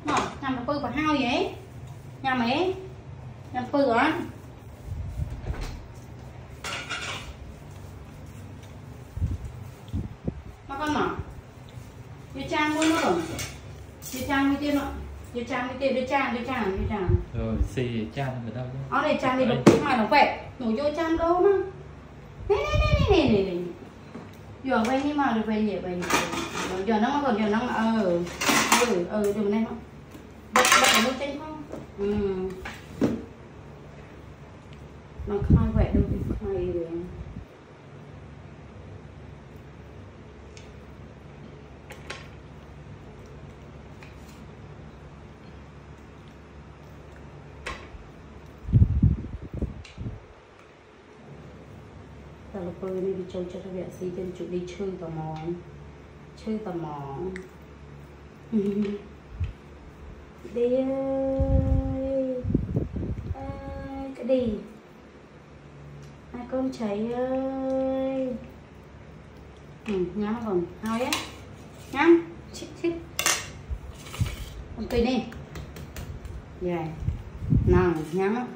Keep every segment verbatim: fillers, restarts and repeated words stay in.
Nó nhằm là pư và hao vậy nhằm ấy nhằm pư á mà con mà như trang mua nó rồi như trang như tiên ạ như trang như tiên như trang như trang như trang rồi xì trang ở đâu ở đây trang đi được cái ngoài nó vệ nổi vô trang đâu mà này này này này này này giờ về như mà được về nhỉ về giờ nó còn giờ nó ờ ừ ừ đường này không bật bật nó trên không ừ nó khai vệ đâu thì khai rồi ta là bơi đi chơi cho các bạn xí trên chủ đi chơi tò mò chơi tò mò đi ơi à, cái đi hai con cháy ơi ừ, nhắm còn hai á nhắm chích chích con cây đi dài nào nhắm á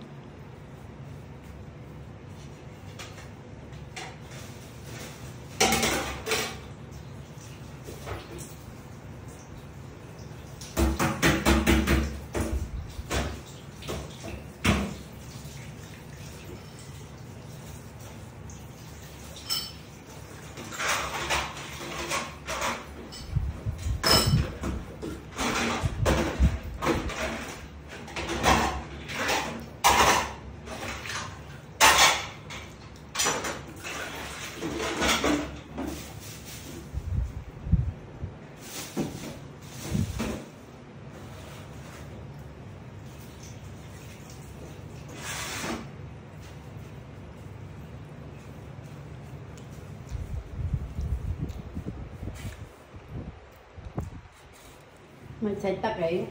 mình sẽ tập đấy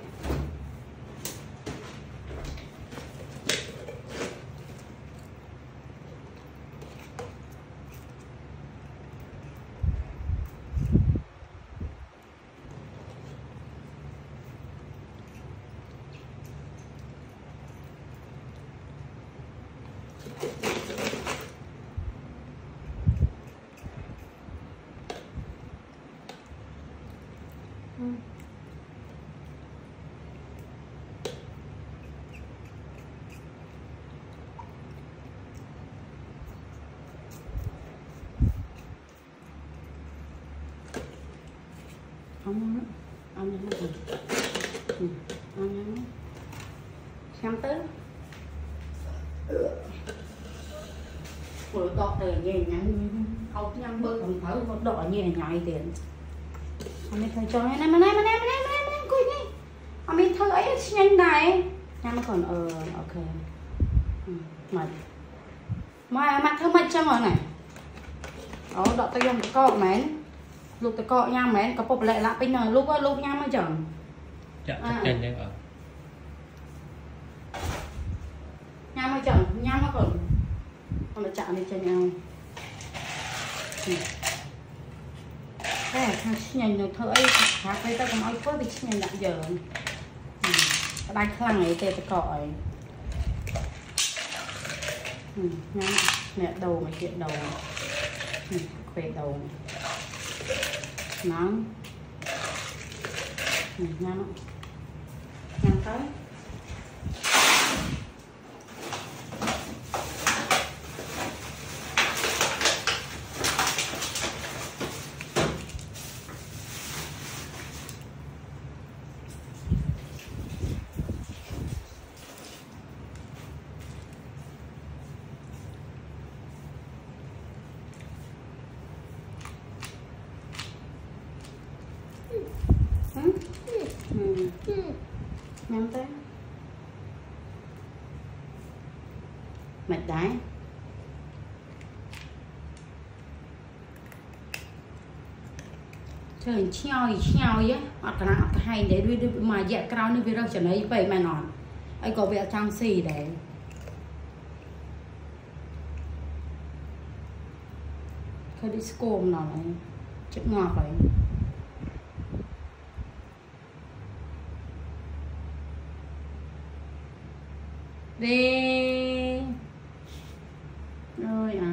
ừ. Ăn ăn ăn gì ừ. Ăn ăn xem tới rồi đọt đời nhẹ nhàng ốc nhang bơ còn thở con đỏ nhẹ nhàng tiền anh mới thấy cho này mà này mà này mà này mà này coi đi anh mới thấy ấy nhanh này nha nó còn ờ ok ừ. Mày mà mặt thơm mạch trong rồi này đó đọt tay dùng cái cọ mến lúc cái cọ nha mến có bột lệ lại bây giờ lúc lúc nha mới chẳng dạ chắc chân đấy ở nha mới chẳng nha nó còn con nó chạm lên trên nhau ừ. Đây là thằng nhanh nó thở ấy khác đây ta còn nói quá vì nhanh nặng giờ ừ. Cái đai khăn ấy tê cái cọ ấy ừ. Nha mẹ đầu mày chuyện đầu ừ. Về đầu nóng ừ. Nha nó nha tới nhắm tới mệt đấy trời treo treo á hoặc là hay để đưa đưa mà dạ cao như video trở này vậy mà nói ấy có vẻ trang xì đấy cái disco nó này chữ ngọt vậy Đi. Rồi à.